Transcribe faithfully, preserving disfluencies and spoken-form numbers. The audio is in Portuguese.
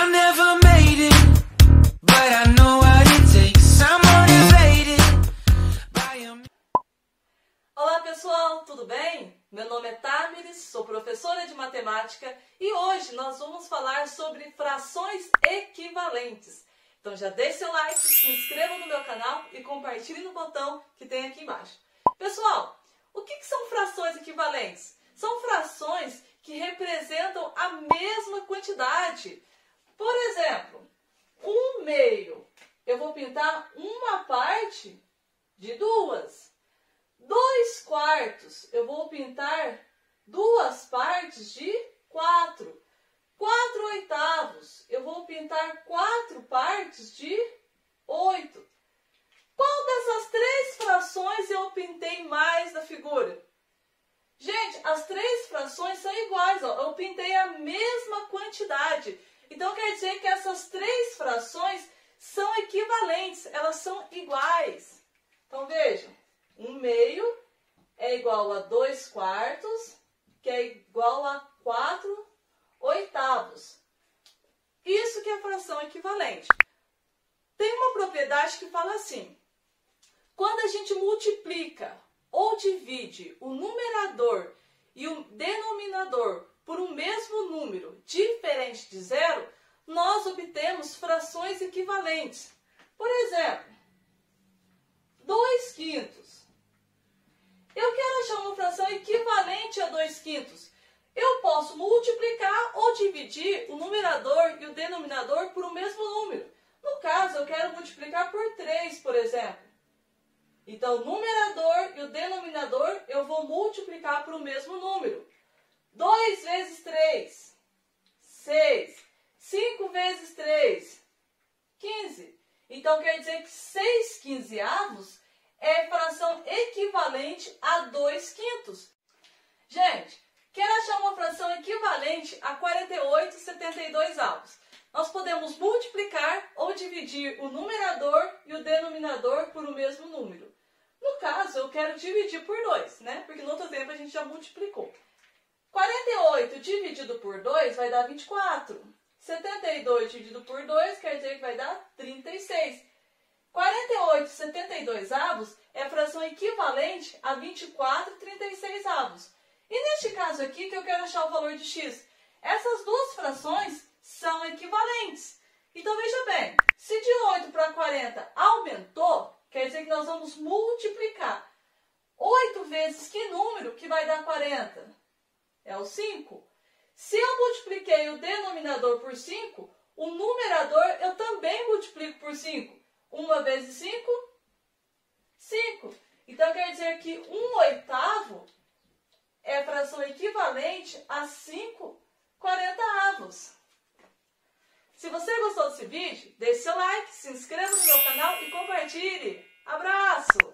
I never made it, but I know what it takes. I'm motivated by a... Olá pessoal, tudo bem? Meu nome é Tamiris, sou professora de matemática e hoje nós vamos falar sobre frações equivalentes. Então já deixe seu like, se inscreva no meu canal e compartilhe no botão que tem aqui embaixo. Pessoal, o que, que são frações equivalentes? São frações que representam a mesma quantidade. Por exemplo, um meio, eu vou pintar uma parte de duas. Dois quartos, eu vou pintar duas partes de quatro. Quatro oitavos, eu vou pintar quatro partes de oito. Qual dessas três frações eu pintei mais na figura? Gente, as três frações são iguais, ó. Eu pintei a mesma quantidade. Então quer dizer que essas três frações são equivalentes, elas são iguais. Então vejam, um meio é igual a dois quartos, que é igual a quatro oitavos. Isso que é fração equivalente. Tem uma propriedade que fala assim: quando a gente multiplica ou divide o numerador e o denominador por um mesmo número diferente de zero, nós obtemos frações equivalentes. Por exemplo, dois quintos. Eu quero achar uma fração equivalente a dois quintos. Eu posso multiplicar ou dividir o numerador e o denominador por um mesmo número. No caso, eu quero multiplicar por três, por exemplo. Então, o numerador e o denominador eu vou multiplicar por o mesmo número. dois vezes três, seis. cinco vezes três, quinze. Então, quer dizer que seis quinzeavos é fração equivalente a dois quintos. Gente, quero achar uma fração equivalente a quarenta e oito setenta e dois avos. Nós podemos multiplicar ou dividir o numerador e o denominador por o mesmo número. No caso, eu quero dividir por dois, né? Porque no outro tempo a gente já multiplicou. quarenta e oito dividido por dois vai dar vinte e quatro. setenta e dois dividido por dois quer dizer que vai dar trinta e seis. quarenta e oito setenta e dois avos é fração equivalente a vinte e quatro trinta e seis avos. E neste caso aqui que eu quero achar o valor de x. Essas duas frações são equivalentes. Então veja bem, se de oito para quarenta aumentou, quer dizer que nós vamos multiplicar. oito vezes que número que vai dar quarenta? É o cinco. Se eu multipliquei o denominador por cinco, o numerador eu também multiplico por cinco. uma vezes cinco, cinco. Então quer dizer que um oitavo é fração equivalente a cinco quarenta-avos. Se você gostou desse vídeo, deixe seu like, se inscreva no meu canal e compartilhe. Abraço!